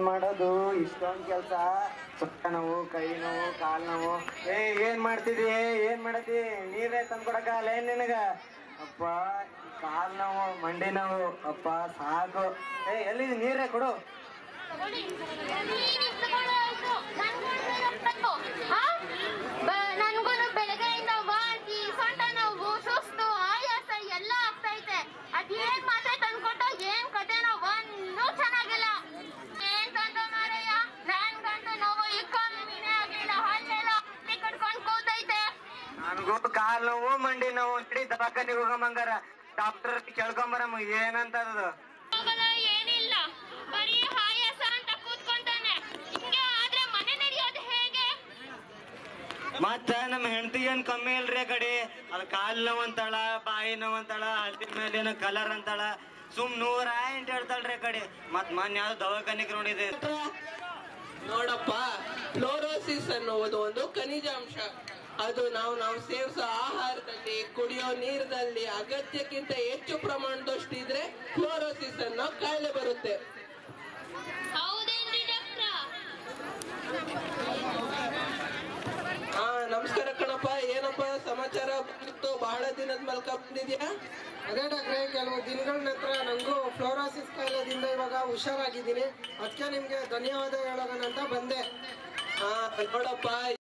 ಮಾಡೋದು ಇಷ್ಟೊಂದ್ ಕೆಲ್ಸ, ಸೊಕ್ಕ ನೋವು, ಕೈ ನೋವು, ಕಾಲ್ ನೋವು. ಏನ್ ಮಾಡ್ತಿದಿ? ಏನ್ ಮಾಡತಿ? ನೀರೇ ತಂದ್ಕೊಡಕ್ಕಾಗಲ್ಲ ಏನ್ ನಿನಗ? ಅಪ್ಪ ಕಾಲ್ ನೋವು, ಮಂಡಿ ನೋವು, ಅಪ್ಪ ಸಾಕು. ಎಲ್ಲಿದೆ ನೀರೇ ಕೊಡು. ನನ್ಗೂ ಬೆಳಗ್ಗೆಯಿಂದ ವಾಂತಿ, ಸೊಂಟ ನೋವು, ಸುಸ್ತು, ಆಯಾಸ ಎಲ್ಲ ಆಗ್ತೈತೆ. ಅದೇನ್ ಮಾತ್ರ ತಂದ್ಕೊಟ್ಟು ಏನ್ ಕಥೆನೋ ಒಂದು ಚೆನ್ನಾಗಿಲ್ಲ. ಏನ್ ತಂದ ಮಾರಯ್ಯ, ನನ್ ಗಂಟು ನೋವು ಈ ಕಮ್ಮಿನೇ ಆಗಿಲ್ಲ. ಹಲ್ಲೆಲ್ಲ ಕಟ್ಕೊಂಡ್ ಕೂತೈತೆ. ನನ್ಗೂ ಕಾಲ್ ನೋವು, ಮಂಡಿ ನೋವು, ದವಾಖಾನಿಗೆ ಹೋಗಮಂಗಾರ ಡಾಕ್ಟರ್ ಕೇಳ್ಕೊಂಬರಮ್ಮ ಏನಂತದ. ಏನಿಲ್ಲ, ಬರೀ ಆಯಾಸ ಅಂತ ಕೂತ್ಕೊಂತಾನೆ. ಹಿಂಗೆ ಆದ್ರೆ ಮನೆ ನಡೆಯೋದು ಹೇಗೆ? ಮತ್ತ ನಮ್ಮ ಹೆಂಡತಿಗೆ ಏನ್ ಕಮ್ಮಿ ಇಲ್ರಿ ಕಡೆ. ಅದ್ ಕಾಲ್ ನೋವು ಅಂತಾಳ, ಬಾಯಿ ನೋವು ಅಂತಾಳ, ಹಲ್ದಿ ಮೇಲೆ ಕಲರ್ ಅಂತಾಳ. ಸುಮ್ 108 ಹೇಳ್ತಾಳ್ರಿ ಕಡೆ. ಮತ್ ಮೊನ್ನೆ ಯಾವ್ದು ದವಾಖಾನಿಗೆ ನೋಡಿದೆ. ನೋಡಪ್ಪ, ಫ್ಲೋರೋಸಿಸ್ ಅನ್ನುವುದು ಒಂದು ಖನಿಜಾಂಶ. ಅದು ನಾವು ಸೇವಿಸೋ ಆಹಾರದಲ್ಲಿ, ಕುಡಿಯೋ ನೀರಿನಲ್ಲಿ ಅಗತ್ಯಕ್ಕಿಂತ ಹೆಚ್ಚು ಪ್ರಮಾಣದಷ್ಟಿದ್ರೆ ಫ್ಲೋರೋಸಿಸ್ ಅನ್ನೋ ಕಾಯಿಲೆ ಬರುತ್ತೆ. ನಮಸ್ಕಾರ ಕಣಪ್ಪ, ಏನಪ್ಪ ಸಮಾಚಾರ ಬಂದಿತ್ತು? ಬಹಳ ದಿನದ ಮೂಲಕ ಬಂದಿದ್ಯಾ? ಅದೇ ಡಾಕ್ಟ್ರೆ, ಕೆಲವು ದಿನಗಳ ನಂತರ ನಂಗೂ ಫ್ಲೋರೋಸಿಸ್ ಕಾಯಿಲೆದಿಂದ ಇವಾಗ ಹುಷಾರಾಗಿದ್ದೀನಿ. ಅದಕ್ಕೆ ನಿಮ್ಗೆ ಧನ್ಯವಾದ ಹೇಳೋಣ ಅಂತ ಬಂದೆ. ನೋಡಪ್ಪ,